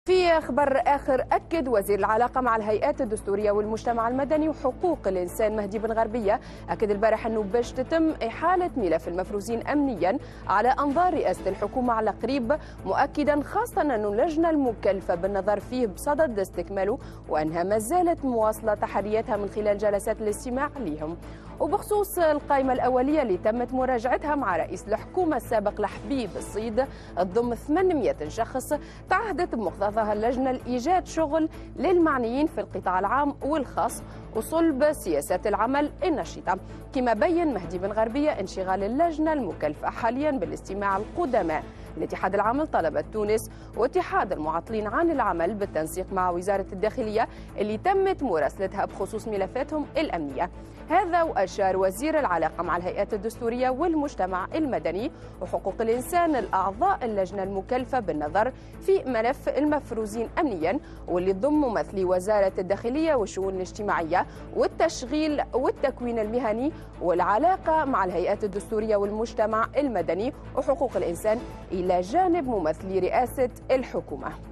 في خبر آخر، أكد وزير العلاقة مع الهيئات الدستورية والمجتمع المدني وحقوق الإنسان مهدي بن غربية أكد البارح أنه باش تتم إحالة ملف المفروزين أمنيا على أنظار رئاسة الحكومة على قريب، مؤكدا خاصة أن اللجنة المكلفة بالنظر فيه بصدد استكماله وأنها ما زالت مواصلة تحرياتها من خلال جلسات الاستماع لهم. وبخصوص القائمة الأولية اللي تمت مراجعتها مع رئيس الحكومة السابق لحبيب الصيد تضم 800 شخص، تعهدت بمقتضاها اللجنة لإيجاد شغل للمعنيين في القطاع العام والخاص وصلب سياسات العمل النشطة. كما بين مهدي بن غربية انشغال اللجنة المكلفة حاليا بالاستماع القدماء لاتحاد العمل طلبة تونس واتحاد المعطلين عن العمل بالتنسيق مع وزارة الداخلية اللي تمت مراسلتها بخصوص ملفاتهم الأمنية. هذا وأشار وزير العلاقة مع الهيئات الدستورية والمجتمع المدني وحقوق الإنسان الأعضاء اللجنة المكلفة بالنظر في ملف المفروزين أمنيا واللي تضم ممثلي وزارة الداخلية والشؤون الاجتماعية والتشغيل والتكوين المهني والعلاقة مع الهيئات الدستورية والمجتمع المدني وحقوق الإنسان إلى جانب ممثلي رئاسة الحكومة.